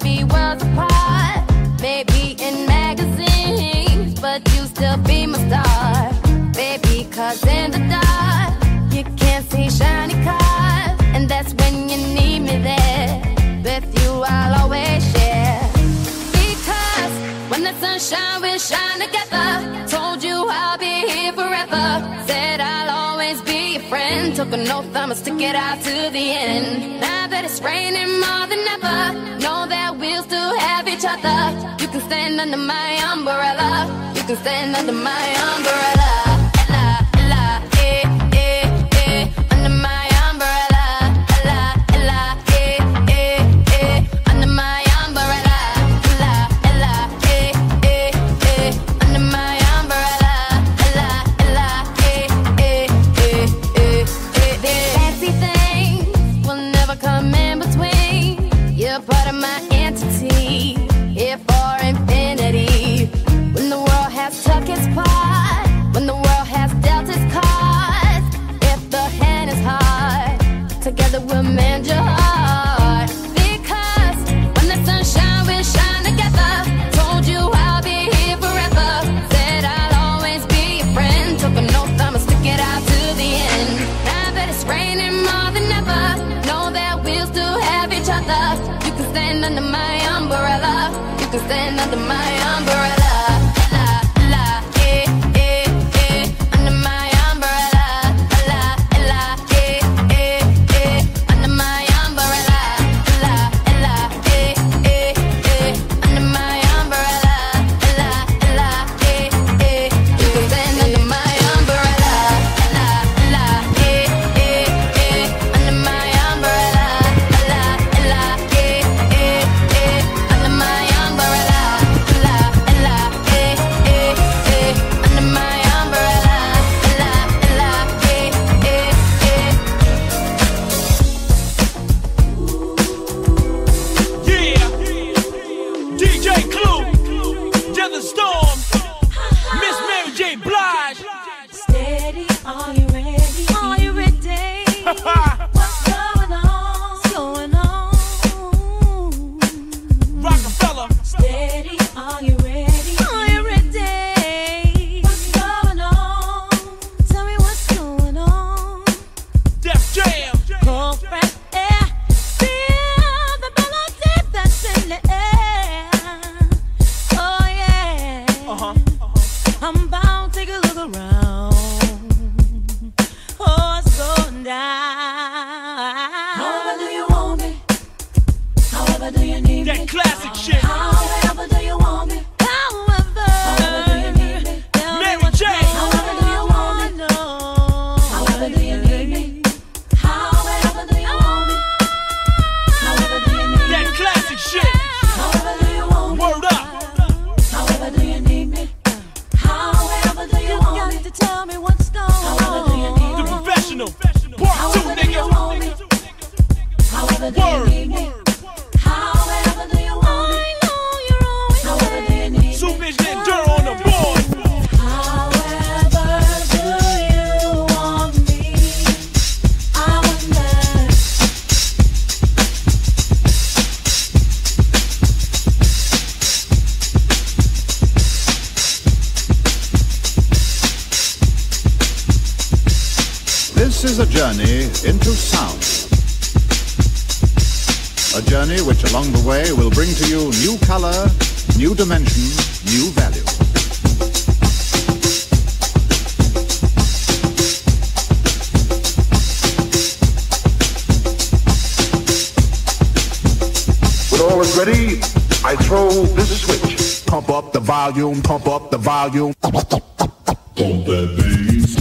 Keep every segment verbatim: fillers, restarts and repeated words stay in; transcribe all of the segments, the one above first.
be worlds apart. Maybe in magazines, but you still be my star. Baby, cause in the dark you can't see shiny cars, and that's when you need me there. With you I'll always share. Because when the sun shines we shine together. Told you I'll be here forever. Said I'll always be your friend. Took an oath I'ma stick it out to the end. Now that it's raining more than ever, know that we'll still have each other. You can stand under my umbrella. You can stand under my umbrella. Together we'll mend your heart. Because when the sun shines, we shine together. Told you I'll be here forever. Said I'll always be your friend. Took an oath I'ma stick it out to the end. Now that it's raining more than ever, know that we'll still have each other. You can stand under my umbrella. You can stand under my umbrella. This is a journey into sound. A journey which along the way will bring to you new color, new dimension, new value. When all is ready, I throw this switch. Pump up the volume, pump up the volume. Pump that bass.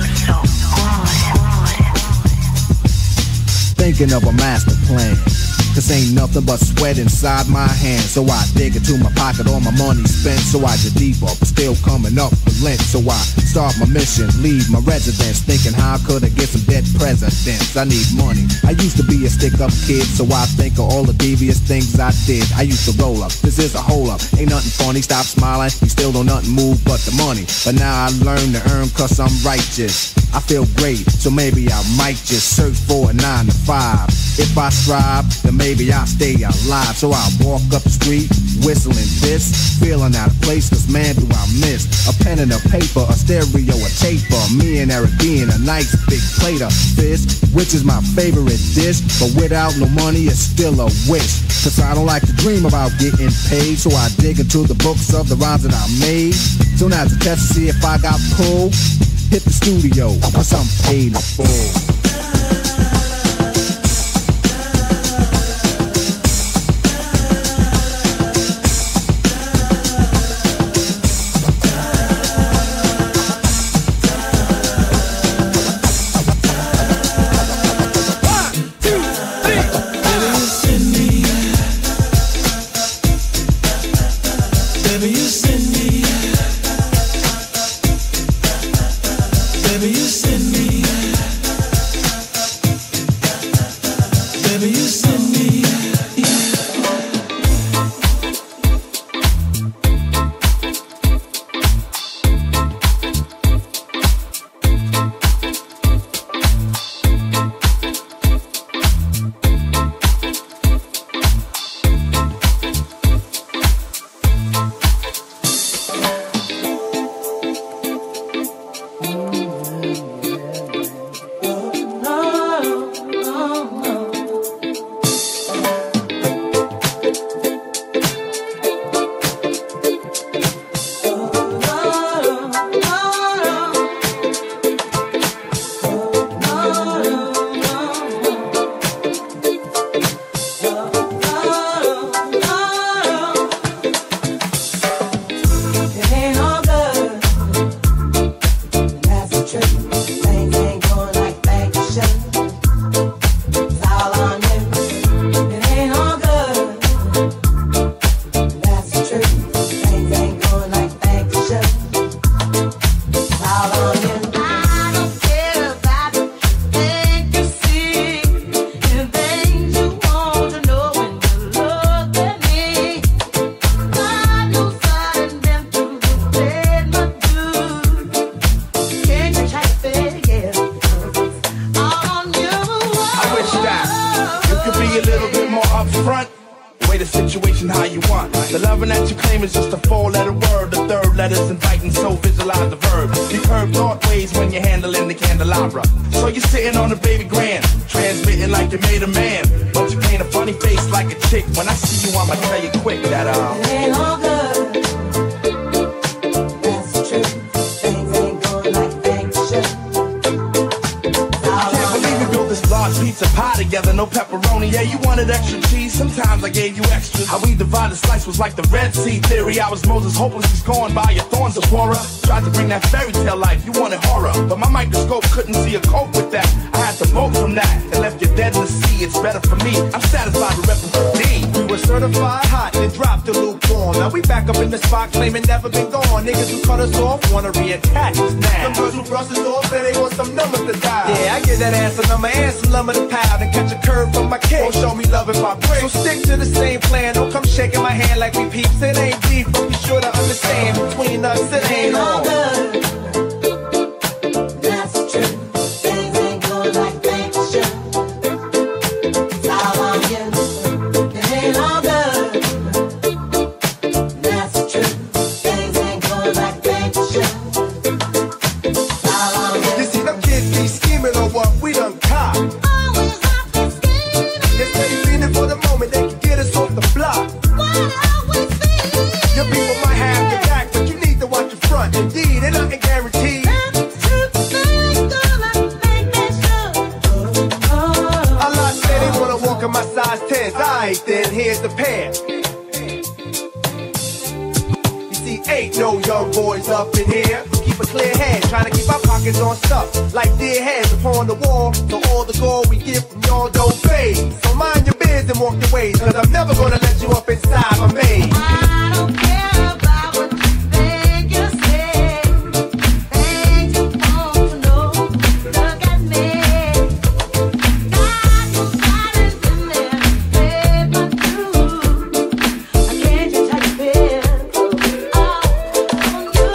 Thinking of a master plan, Cause ain't nothing but sweat inside my hands. So I dig into my pocket, all my money spent. So I get deeper, but still coming up for lint. So I start my mission, leave my residence, thinking how could I get some dead presidents? I need money. I used to be a stick-up kid, so I think of all the devious things I did. I used to roll up, this is a hole up. Ain't nothing funny, stop smiling. You still don't nothing move but the money. But now I learn to earn cause I'm righteous. I feel great, so maybe I might just search for a nine to five. If I strive, then maybe I'll stay alive. So I walk up the street, whistling this, feeling out of place, cause man do I miss a pen and a paper, a stereo, a taper. Me and Eric being a nice big plate of fish, which is my favorite dish. But without no money, it's still a wish. Cause I don't like to dream about getting paid, so I dig into the books of the rhymes that I made. So now to test to see if I got pulled, hit the studio, cause I'm paid in full. Was like the Red Sea theory. I was Moses, hopeless, he's gone by your thorns of horror. Tried to bring that fairy tale life, you wanted horror, but my microscope couldn't see a cope with that. I had to bolt from that and left you dead in the sea. It's better for me, I'm satisfied with repping for D. We were certified hot and dropped the lukewarm. Now we back up in the spot, claiming never been gone. Niggas who cut us off wanna reattach us now. Some girls who brush us off say they want some numbers to die. Yeah, I give that ass a number and some lumber to pound and catch a curve from my kick. Don't show me love if I break. So stick to the same plan. Don't come shaking my hand like we peeps. It ain't deep, but be sure to understand between us it ain't all good. That's true. Things ain't going like they should. It's all on you. It ain't all good. That's true. Things ain't going like they should. It's all on you. You see them kids be scheming on what we done caught. Always have to scheme. They say feeling for the moment they can get us off the block. Your people might have your back, but you need to watch your front. Indeed, and nothing guaranteed. A lot say they wanna walk in my size tens. Alright then, here's the pair. You see, ain't no young boys up in here. Keep a clear head, trying to keep our pockets on stuff. Like dear heads upon the wall, so all the gold we get from y'all don't fade. So mind your business. ways and walk your ways, cause I'm never gonna let you up inside my maze. I don't care about what you think you say. Things you want to know. Look at me. Got your body in there. Play my groove. I can't just how you feel. Oh, on you.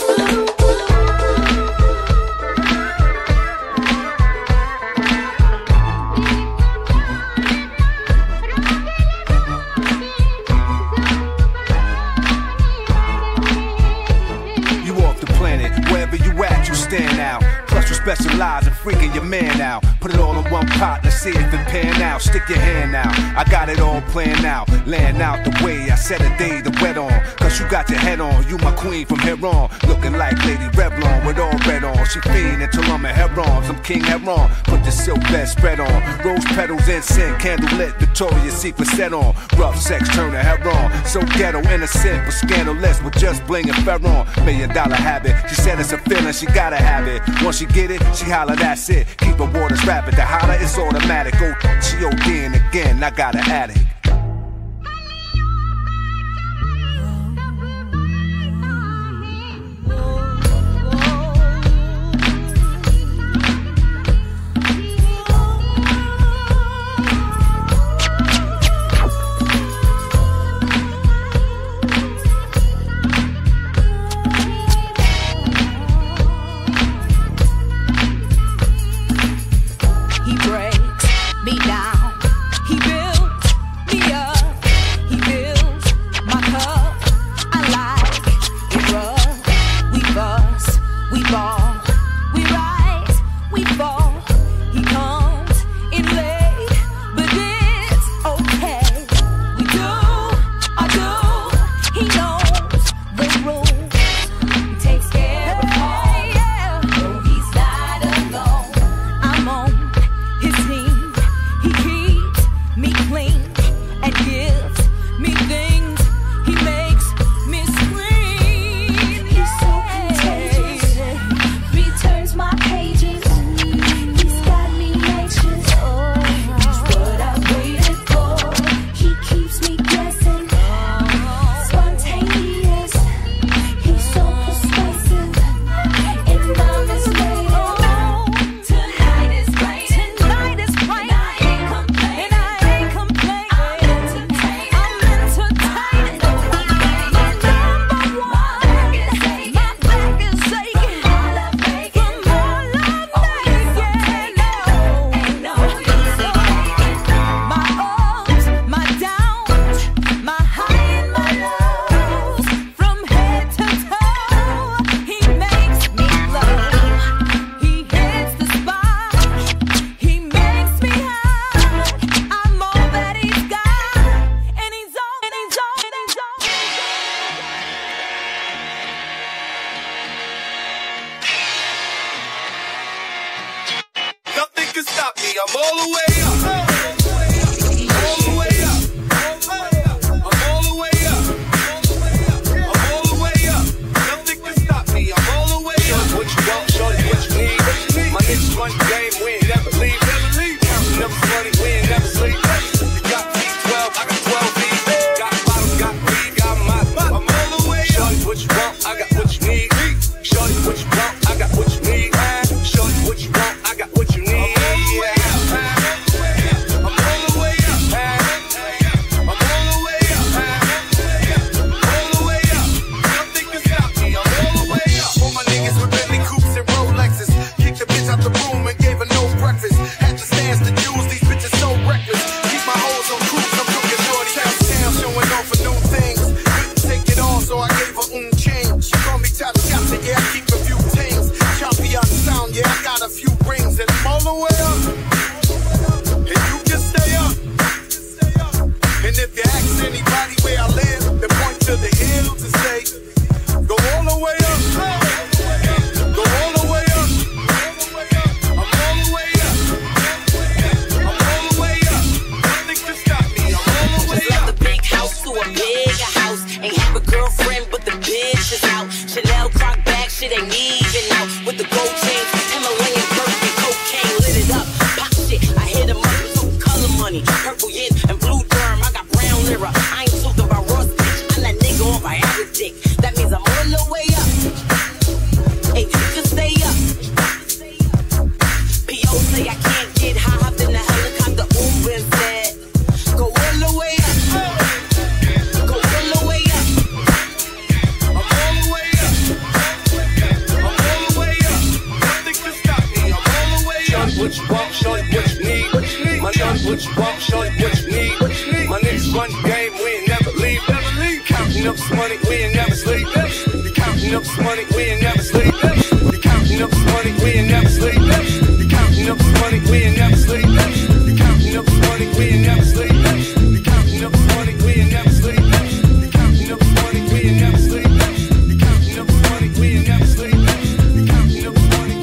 You off the planet, wherever you at, you stand out. Plus you specialize in freaking your man out. Put it all in one pot, let's see if it pan out. Stick your hand out, I got it all planned out. Laying out the way, I set a day to wet on. Cause you got your head on, you my queen from here on. Looking like Lady Revlon with all red on. She fiend until I'm a Heron, I'm King Heron. Put the silk bed spread on. Rose petals, incense, candle lit, Victoria's Secret set on. Rough sex, turn a heron. So ghetto, innocent, but scandalous with just bling and Ferron. Million dollar habit, she said it's a feeling, she gotta have it. Once she get it, she holler, that's it. Keep her waters rapid, the holler is automatic. Oh, she ODing again, I got an addict. He breaks me down. He builds me up. He fills my cup. I like it rough. We fuss, we ball, we rise, we fall. He comes in late, but it's okay. We do our do. He knows the rules. He takes care of all. No, he's not alone. I'm on his team. He keeps me clean and gives me things. He makes me scream. He's so contagious. Returns my pages. He's got me anxious. He's what I waited for. He keeps me guessing. Spontaneous. He's so persuasive. And I'm his lady. Tonight is great. Tonight is great. And I ain't complaining. And I ain't complaining. I'm entertained. I'm entertained. My number one. My back is aching. My back is aching. From all I've taken. From all I've Oh, yes, I'm taken. taking. No. Ain't no use in faking. My ups, my downs, my high and my lows, from head to toe, he makes me glow. He hits the spot, he makes me high. I'm all that he's got, and he's all, and he's all, and he's all. Nothing can stop me, I'm all the way up. All the way up. I'm all the way up. I'm all the way up. Nothing can stop me, I'm all the way up. What you want, shorty, what you need. My niggas run the game, we ain't never leave. Counting up the money, we ain't never sleep. You got V twelve, I got twelve V. Got bottles, got weed, got my. I'm all the way up. Shorty, what you want, I got what you need. Shorty, what you want, I got what you need. Shorty, what you want, I got what you need. I'm all the way up. I'm all the way up. I'm all the way up. All the way up. Nothing can stop me. I'm all the way up. All my niggas with Bentley coupes and Rolexes. Kicked the bitch out the room and gave her no breakfast. Had to stand to use these bitches so reckless. Keep my hoes on cruise. I'm cooking shorty out of town, showing off for new things. Couldn't take it all, so I gave her un change. She called me Chata Chata, yeah, I keep a few things. Choppy out the sound, yeah, I got a few rings. And I'm all the way up. And you can stay up. And if you ask anybody where I live, they point to the hills and say, go all the way up. Go all the way up. I'm all the way up. I'm all the way up. Nothing can stop me. I'm all the way Just up. left the big house to a bigger house. Ain't have a girlfriend, but the bitch is out. Chanel croc bag, shit ain't even out. With the gold chains, Himalayan birthday cocaine lit it up. say I can't get high, hop in the helicopter, Uber instead. Go all the way up. Go all the way up. I'm all the way up. I'm all the way up. Nothing can stop me. I'm all the way up. Shorty, what you want? Shorty, what you need? What you need? My shorty, what you want? Shorty, what you need? What you need? My niggas run the game. We ain't never leave. Never leave. Counting up some money. We ain't never sleep. You counting up some money. We ain't never sleep. You counting up some money. We ain't never sleep. You counting up some money. We ain't never sleep. You counting up some money. We ain't never sleep. You counting up some money. We ain't never sleep. You counting up some money. We ain't never sleep. You counting up some money. We ain't never sleep. You counting up some money.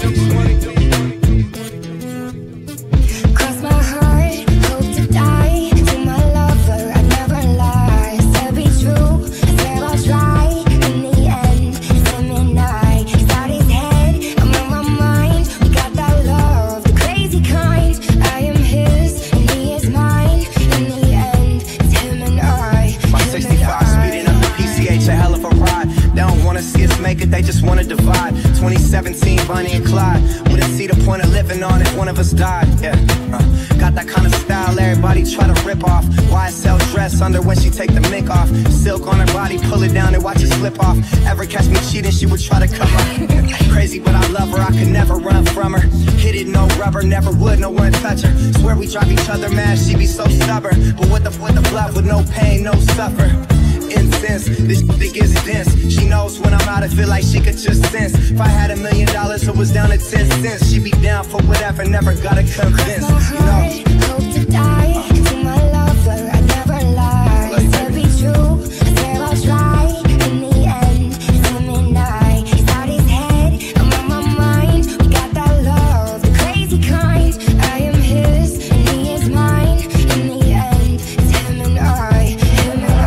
Cross my heart, hope to die. To my lover, I'd never lie. Said be true, I swear I'll try. In the end, it's him and I. He's got his head, I'm on my mind. We got that love, the crazy kind. I am his, and he is mine. In the end, it's him and I. My sixty-five speeding up the P C H, a hell of a ride. They don't wanna see us make it, they just wanna divide. twenty seventeen, Bonnie and Clyde. Wouldn't see the point of living on if one of us died. Yeah, uh, got that kind of style everybody try to rip off. Y S L dress under when she take the mink off. Silk on her body, pull it down and watch it slip off. Ever catch me cheating, she would try to cover. Crazy, but I love her, I could never run from her. Hit it, no rubber, never would, no one touch her. Swear we drive each other mad, she be so stubborn. But with the, with the love, with no pain, no suffer. Incense, this thing is dense. She knows when I'm out, I feel like she could just sense. If I had a million dollars, it was down to ten cents. She be down for whatever, never gotta convince. You know, Hope to die. To my lover, I'd never lie. Said be true, I swear I'll try. In the end, it's him and I. He's got his head, I'm on my mind. We got that love, the crazy kind. I am his, and he is mine. In the end, it's him and I. Him and I.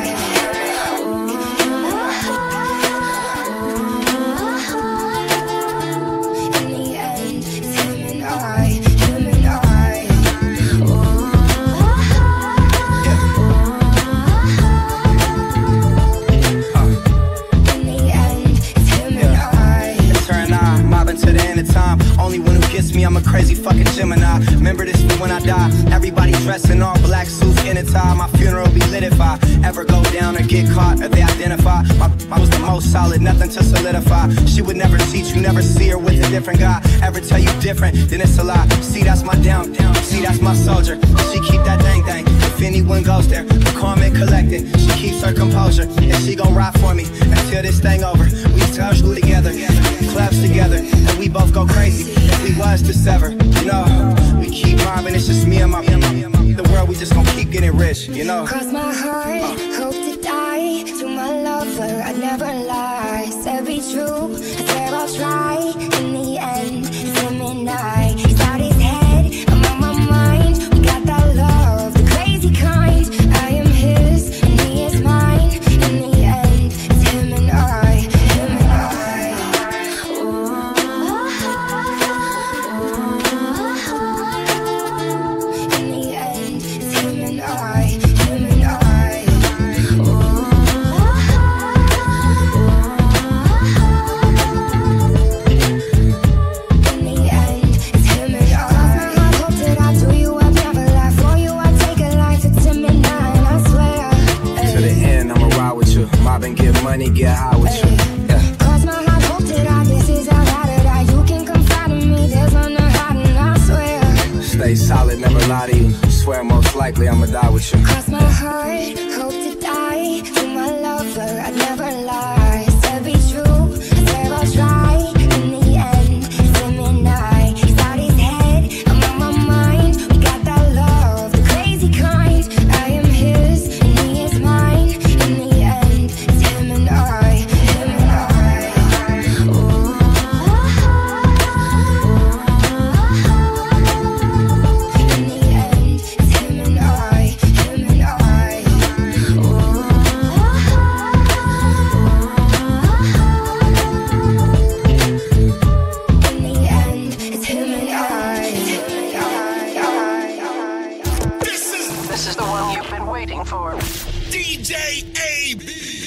In the end, it's him and I. Him and I. To the end of time, only one who gets me, I'm a crazy fucking Gemini. Remember this for when I die. Everybody dressed in all black suits in a tie. My funeral be lit if I ever go down or get caught or they identify. My, I was the most solid, nothing to solidify. She would never teach you, never see her with a different guy. Ever tell you different, then it's a lie. See, that's my down, down. See, that's my soldier. She keep that dang thing. If anyone goes there, calm and collected. She keeps her composure, and she gon' ride for me until this thing over. We touch together, claps together. And we both go crazy if we was to sever. You know, we keep mobbing, it's just me and my, the world, we just gon' keep getting rich, you know. Cross my heart, hope to die. To my lover, I'd never lie. Said be true, I swear I'll try. In the end, it's him and I. He's got his head, I'm on my mind. We got that love, the crazy kind. I am his, and he is mine. In the end, it's him and I. Him and I. In the end, it's him and I, him and I. In the end, it's him and I. Cross my heart, hope that I do you, I'd never lie. For you, I take a life, it's him and I, and I swear. To the end, I'ma ride with you. Mob and get money, get high with you. Yeah. Cross my heart, hope that I, this is how I die. You can confide in me, there's no hiding, I swear. Stay solid, never lie to you. Swear most likely I'ma die with you. Cross my heart, hope to die. To my lover, I'd never lie. Said be true, I swear I'll try. In the end, it's him and I. He's got his head, I'm on my mind. We got that love, the crazy kind. I am his, and he is mine. In the end, it's him and I. Him and I. In the end, it's him and I. Him and I. In the end, it's him and I. This is this is the one you've been waiting for. D J A B.